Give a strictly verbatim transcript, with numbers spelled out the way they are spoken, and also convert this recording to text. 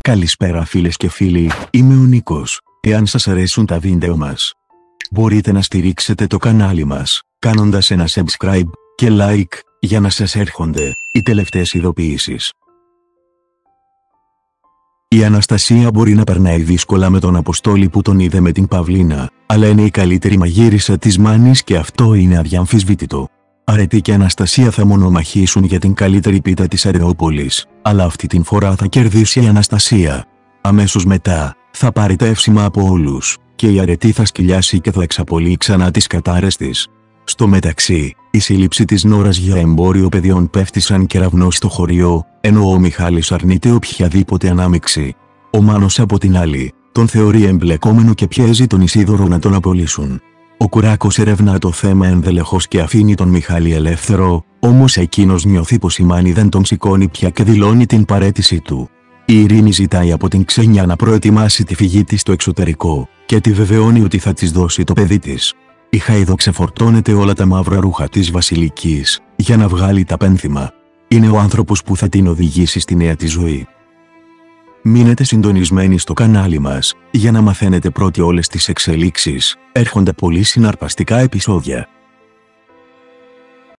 Καλησπέρα φίλες και φίλοι, είμαι ο Νίκος. Εάν σας αρέσουν τα βίντεο μας, μπορείτε να στηρίξετε το κανάλι μας, κάνοντας ένα subscribe και like, για να σας έρχονται οι τελευταίες ειδοποιήσεις. Η Αναστασία μπορεί να περνάει δύσκολα με τον Αποστόλη που τον είδε με την Παυλίνα, αλλά είναι η καλύτερη μαγείρισα της Μάνης και αυτό είναι αδιαμφισβήτητο. Αρετή και Αναστασία θα μονομαχήσουν για την καλύτερη πίτα της Αρεόπολης, αλλά αυτή την φορά θα κερδίσει η Αναστασία. Αμέσως μετά, θα πάρει τα εύσημα από όλους, και η Αρετή θα σκυλιάσει και θα εξαπολύει ξανά τις κατάρες της. Στο μεταξύ, η σύλληψη της Νόρας για εμπόριο παιδιών πέφτει σαν κεραυνός στο χωριό, ενώ ο Μιχάλης αρνείται οποιαδήποτε ανάμειξη. Ο Μάνος από την άλλη, τον θεωρεί εμπλεκόμενο και πιέζει τον Ισίδωρο να τον απολύσουν. Ο Κουράκος ερευνά το θέμα ενδελεχώς και αφήνει τον Μιχάλη ελεύθερο, όμως εκείνος νιώθει πως η Μάνη δεν τον σηκώνει πια και δηλώνει την παραίτησή του. Η Ειρήνη ζητάει από την Ξένια να προετοιμάσει τη φυγή της στο εξωτερικό, και τη βεβαιώνει ότι θα της δώσει το παιδί της. Η Χάιδο ξεφορτώνεται όλα τα μαύρα ρούχα της Βασιλικής, για να βγάλει τα πένθυμα. Είναι ο άνθρωπος που θα την οδηγήσει στη νέα της ζωή. Μείνετε συντονισμένοι στο κανάλι μας, για να μαθαίνετε πρώτοι όλες τις εξελίξεις. Έρχονται πολύ συναρπαστικά επεισόδια.